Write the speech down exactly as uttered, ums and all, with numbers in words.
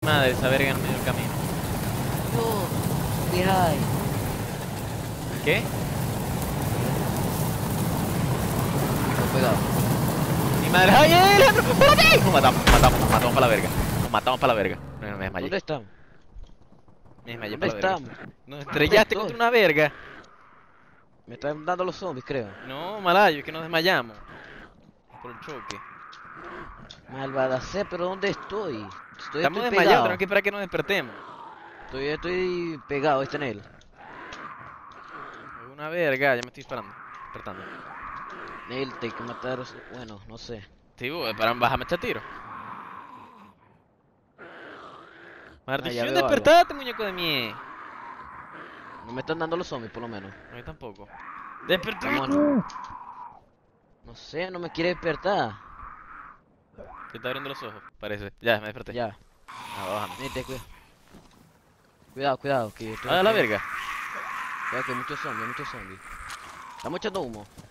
Madre, esa verga en medio del camino. No, ¿qué hay? ¿Qué? No, cuidado. Mi madre. ¡Ay, Alejandro! ¡Espérate! Nos matamos, nos matamos, nos matamos para la verga. Nos matamos para la verga. No, no, me desmayé. ¿Dónde estamos? Me desmayé ¿Dónde para la verga. estamos? Nos estrellaste estoy? contra una verga. Me están dando los zombies, creo. No, malayo, es que nos desmayamos. Por el choque. Malvada sea, pero ¿dónde estoy? Estoy, Estamos estoy desmayados, pegado. tenemos que esperar a que nos despertemos. Estoy, estoy pegado, está en él. Una verga, ya me estoy disparando. Despertando. Él te hay que matar. Bueno, no sé. Sí, vos, para bajarme este tiro. Ah, ya Maldición, veo despertate, muñeco de mie. No me están dando los zombies, por lo menos. A mí tampoco. ¡Despertate! Vámonos. No sé, no me quiere despertar. Se está abriendo los ojos, parece. Ya, me desperté. Ya. Ah, bájame. Vete, cuidado. Cuidado, cuidado, que estoy Ah, la verga. Cuidado que hay muchos zombies, muchos zombies. Estamos echando humo.